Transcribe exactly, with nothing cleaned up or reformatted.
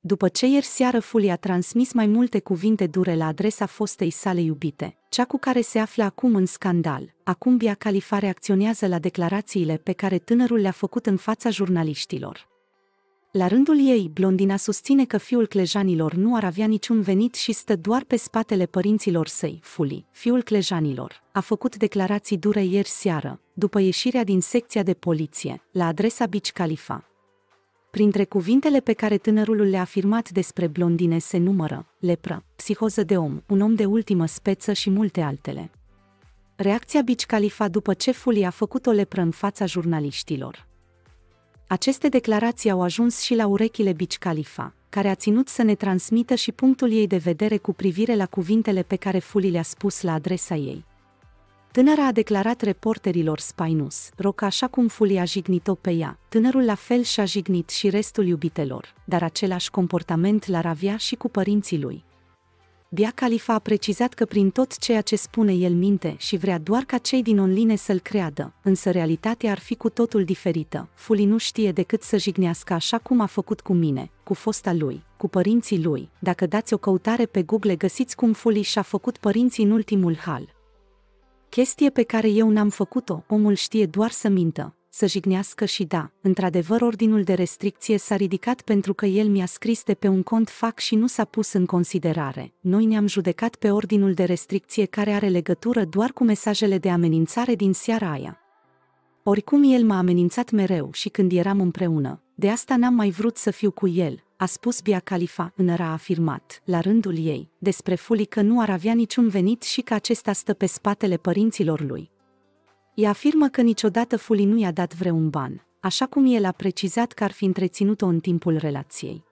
După ce ieri seară Fuli a transmis mai multe cuvinte dure la adresa fostei sale iubite, cea cu care se află acum în scandal, acum Bia Khalifa reacționează la declarațiile pe care tânărul le-a făcut în fața jurnaliștilor. La rândul ei, blondina susține că fiul clejanilor nu ar avea niciun venit și stă doar pe spatele părinților săi. Fuli, fiul clejanilor, a făcut declarații dure ieri seară, după ieșirea din secția de poliție, la adresa Bia Khalifa. Printre cuvintele pe care tânărul le-a afirmat despre blondine se numără lepră, psihoză de om, un om de ultimă speță și multe altele. Reacția Bia Khalifa după ce Fuli a făcut o lepră în fața jurnaliștilor. Aceste declarații au ajuns și la urechile Bia Khalifa, care a ținut să ne transmită și punctul ei de vedere cu privire la cuvintele pe care Fuli le-a spus la adresa ei. Tânăra a declarat reporterilor Spy News, Rock așa cum Fuli a jignit-o pe ea, tânărul la fel și-a jignit și restul iubitelor, dar același comportament l-ar avea și cu părinții lui. Bia Khalifa a precizat că prin tot ceea ce spune el minte și vrea doar ca cei din online să-l creadă, însă realitatea ar fi cu totul diferită. Fuli nu știe decât să jignească așa cum a făcut cu mine, cu fosta lui, cu părinții lui. Dacă dați o căutare pe Google găsiți cum Fuli și-a făcut părinții în ultimul hal. Chestie pe care eu n-am făcut-o, omul știe doar să mintă, să jignească și da, într-adevăr ordinul de restricție s-a ridicat pentru că el mi-a scris de pe un cont fac și nu s-a pus în considerare. Noi ne-am judecat pe ordinul de restricție care are legătură doar cu mesajele de amenințare din seara aia. Oricum el m-a amenințat mereu și când eram împreună, de asta n-am mai vrut să fiu cu el, a spus Bia Khalifa. Tânăra a afirmat, la rândul ei, despre Fuli că nu ar avea niciun venit și că acesta stă pe spatele părinților lui. Ea afirmă că niciodată Fuli nu i-a dat vreun ban, așa cum el a precizat că ar fi întreținut-o în timpul relației.